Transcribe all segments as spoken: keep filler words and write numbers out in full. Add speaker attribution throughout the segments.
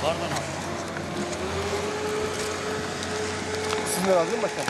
Speaker 1: Pardon abi.
Speaker 2: Sizin de lazım mı başkanım?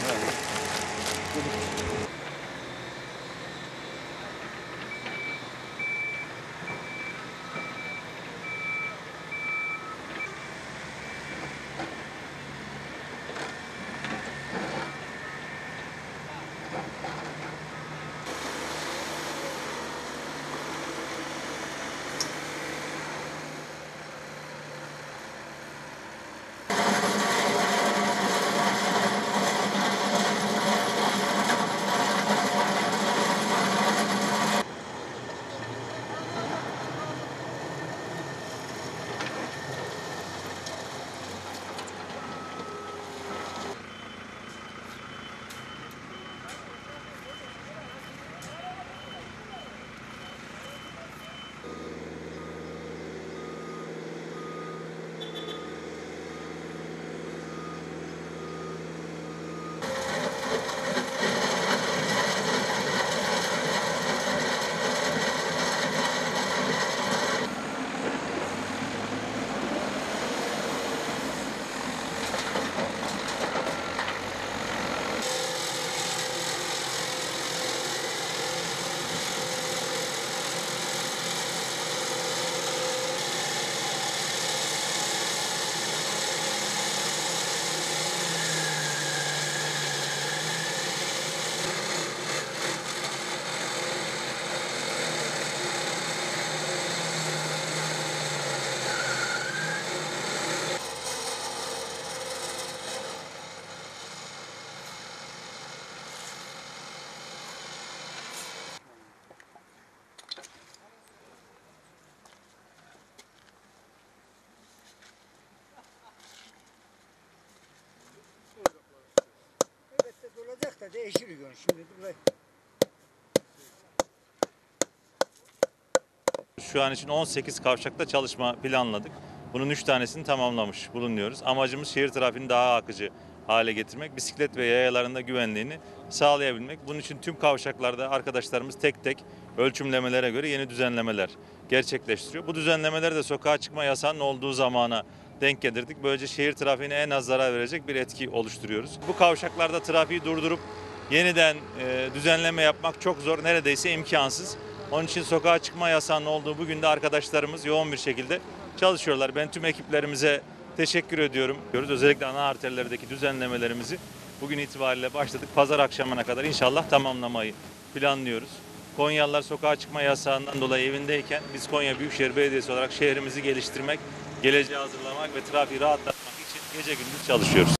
Speaker 3: Olacak da değişir gün şimdi. Burayı.
Speaker 1: Şu an için on sekiz kavşakta çalışma planladık. Bunun üç tanesini tamamlamış bulunuyoruz. Amacımız şehir trafiğini daha akıcı hale getirmek, bisiklet ve yayalarında güvenliğini sağlayabilmek. Bunun için tüm kavşaklarda arkadaşlarımız tek tek ölçümlemelere göre yeni düzenlemeler gerçekleştiriyor. Bu düzenlemeleri de sokağa çıkma yasağının olduğu zamana denk getirdik. Böylece şehir trafiğine en az zarar verecek bir etki oluşturuyoruz. Bu kavşaklarda trafiği durdurup yeniden e, düzenleme yapmak çok zor, neredeyse imkansız. Onun için sokağa çıkma yasağının olduğu bugün de arkadaşlarımız yoğun bir şekilde çalışıyorlar. Ben tüm ekiplerimize teşekkür ediyorum. Özellikle ana arterlerdeki düzenlemelerimizi bugün itibariyle başladık. Pazar akşamına kadar inşallah tamamlamayı planlıyoruz. Konyalılar sokağa çıkma yasağından dolayı evindeyken biz Konya Büyükşehir Belediyesi olarak şehrimizi geliştirmek, geleceğe hazırlamak ve trafiği rahatlatmak için gece gündüz çalışıyoruz.